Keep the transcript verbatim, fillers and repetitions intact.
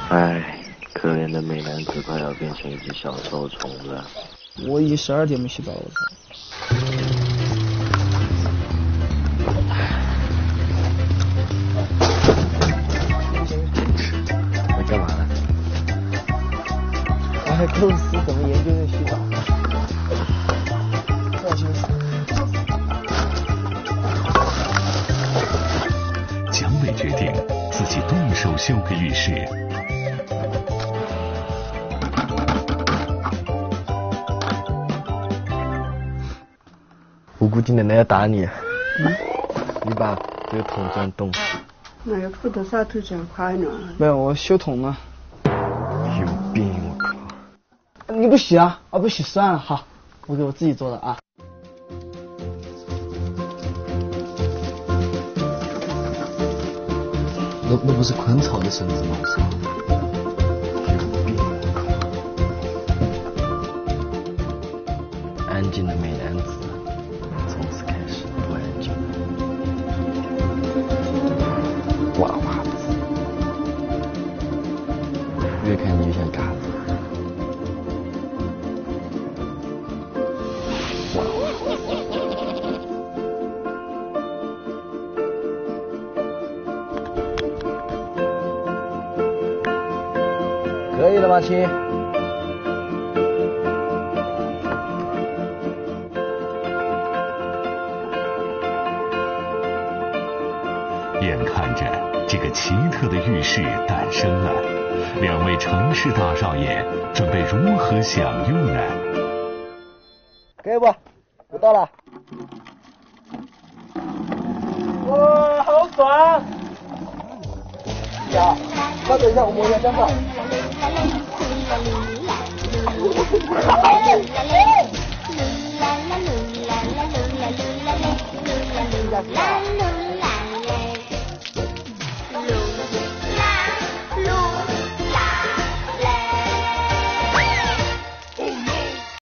唉，可怜的美男子快要变成一只小臭虫了。 我已经十二点没洗澡了，我操！ 你干嘛呢？ 我还构思怎么研究这洗澡。放心。 蒋伟决定自己动手修个浴室。 我估计奶奶要打你。嗯，你把这个桶钻洞。 那要裤头上头这样快呢？ 没有，我修桶呢。 有病！我靠！ 你不洗啊？啊，不洗算了，好，我给我自己做的啊。 那那不是昆草的绳子吗？是吧？ 安静的美男子，从此开始不安静了。哇哇子，越看越像嘎子。哇哇可以了吗，亲？ 眼看着这个奇特的浴室诞生了，两位城市大少爷准备如何享用呢？ 可以不？我到了。哇，好爽！呀，稍等一下，我摸一下香皂。